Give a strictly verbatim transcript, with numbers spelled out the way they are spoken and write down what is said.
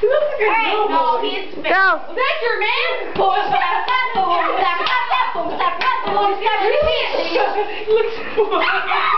Hey, no, he's Go. That's your man. Boom, step, step, boom, step, step, boom, step, step, boom, step, repeat. Looks